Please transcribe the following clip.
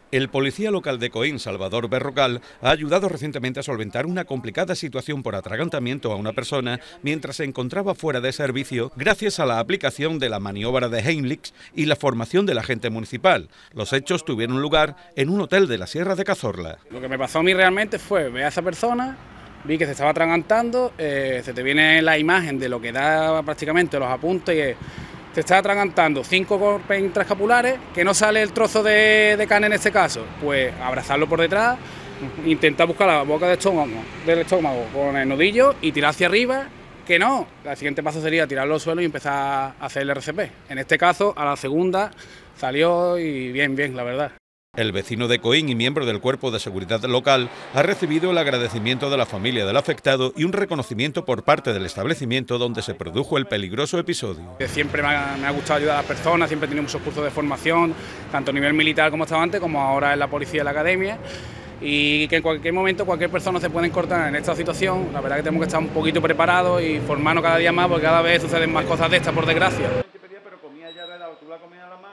El policía local de Coín, Salvador Berrocal, ha ayudado recientemente a solventar una complicada situación por atragantamiento a una persona mientras se encontraba fuera de servicio gracias a la aplicación de la maniobra de Heimlich y la formación del agente municipal. Los hechos tuvieron lugar en un hotel de la Sierra de Cazorla. Lo que me pasó a mí realmente fue ver a esa persona, vi que se estaba atragantando, se te viene la imagen de lo que da prácticamente los apuntes y te está atragantando 5 golpes intraescapulares, que no sale el trozo de carne en este caso, pues abrazarlo por detrás, intentar buscar la boca del estómago con el nudillo y tirar hacia arriba, que no. El siguiente paso sería tirarlo al suelo y empezar a hacer el RCP. En este caso, a la segunda salió y bien, la verdad. El vecino de Coín y miembro del Cuerpo de Seguridad local ha recibido el agradecimiento de la familia del afectado y un reconocimiento por parte del establecimiento donde se produjo el peligroso episodio. Siempre me ha gustado ayudar a las personas, siempre he tenido muchos cursos de formación, tanto a nivel militar como estaba antes, como ahora en la policía de la academia, y que en cualquier momento cualquier persona se puede encontrar en esta situación. La verdad que tenemos que estar un poquito preparados y formarnos cada día más, porque cada vez suceden más cosas de estas, por desgracia.